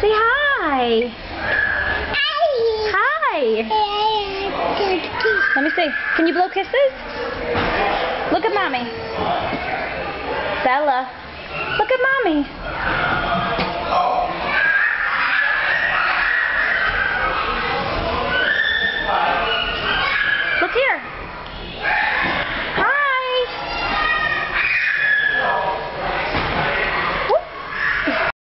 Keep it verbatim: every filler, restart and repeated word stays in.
Say hi. Hi. Let me see. Can you blow kisses? Look at Mommy. Bella. Look at Mommy.